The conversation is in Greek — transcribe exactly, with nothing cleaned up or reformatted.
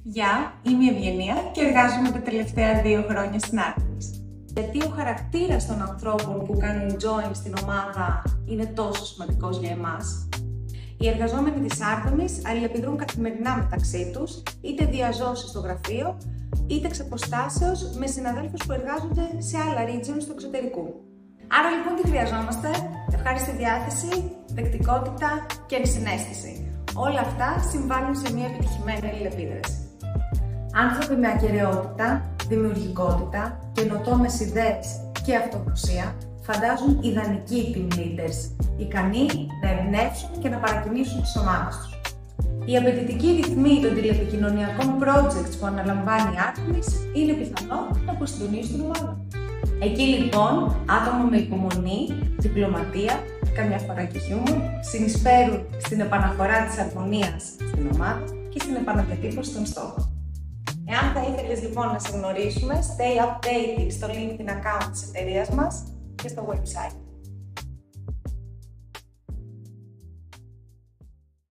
Γεια, είμαι η Ευγενία και εργάζομαι τα τελευταία δύο χρόνια στην Artemis. Γιατί ο χαρακτήρας των ανθρώπων που κάνουν join στην ομάδα είναι τόσο σημαντικός για εμάς. Οι εργαζόμενοι της Artemis αλληλεπιδρούν καθημερινά μεταξύ τους, είτε διαζώσεις στο γραφείο, είτε εξ αποστάσεως με συναδέλφους που εργάζονται σε άλλα regions του εξωτερικού. Άρα λοιπόν τι χρειαζόμαστε? Ευχάριστη διάθεση, δεκτικότητα και ενσυναίσθηση. Όλα αυτά συμβάλλουν σε μια επιτυχημένη αλληλεπίδραση. Άνθρωποι με ακεραιότητα, δημιουργικότητα, καινοτόμες ιδέες και αυτογνωσία φαντάζουν ιδανικοί team leaders, ικανοί να εμπνεύσουν και να παρακινήσουν τις ομάδες τους. Οι απαιτητικοί ρυθμοί των τηλεπικοινωνιακών projects που αναλαμβάνει η Artemis είναι πιθανό να αποστονίσουν την ομάδα. Εκεί λοιπόν, άτομα με υπομονή, διπλωματία, καμιά φορά και χιούμορ, συνεισφέρουν στην επαναφορά της αρμονίας στην ομάδα και στην επαναδιατύπωση των στόχων. Εάν θα ήθελες λοιπόν να σε γνωρίσουμε, stay updated στο LinkedIn account της εταιρείας μας και στο website.